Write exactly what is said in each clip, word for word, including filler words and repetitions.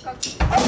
как.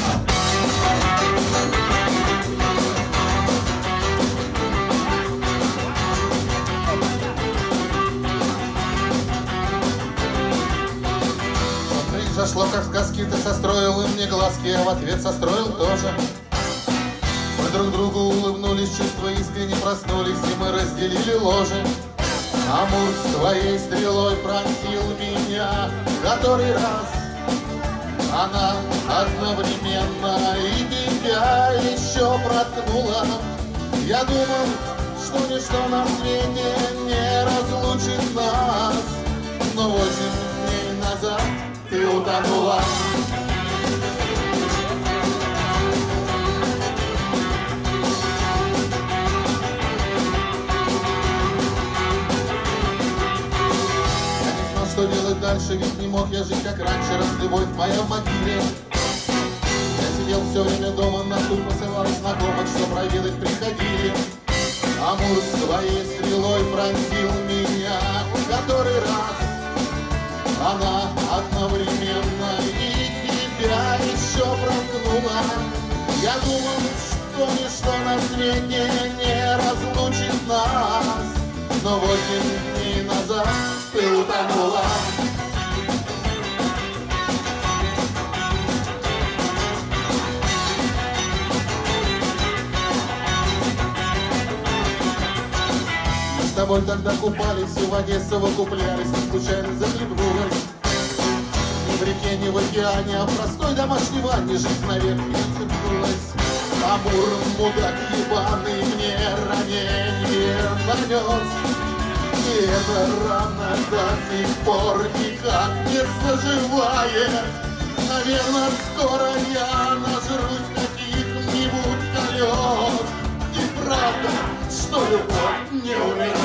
Зашло, как сказки, ты состроил и мне глазки, а в ответ состроил тоже. Мы друг другу улыбнулись, чувства искренне проснулись, и мы разделили ложе. Амур с твоей стрелой пронзил меня который раз. Она одновременно и тебя еще проткнула. Я думал, что ничто на свете не разлучит нас, но восемь дней назад ты утонула. Я не знал, что делать дальше, ведь не мог я жить как раньше, раз любовь моя в могиле. Я сидел все время дома, на суд посылал знакомых, что проведать приходили. Амур с твоей стрелой пронзил меня который раз. Она одновременно и тебя еще проткнула. Я думал, что ничто на свете не разлучит нас, но восемь дней назад ты утонула. Мы с тобой тогда купались и в воде совокуплялись, и случайно захлебнулась. В реке, не в океане, а в простой домашней ванне жизнь навек не отвернулась. Амур, мудак ебаный, мне ранение нанес, и эта рана до сих пор никак не заживает. Наверное, скоро я нажрусь каких-нибудь колес. И правда, что любовь не умирает.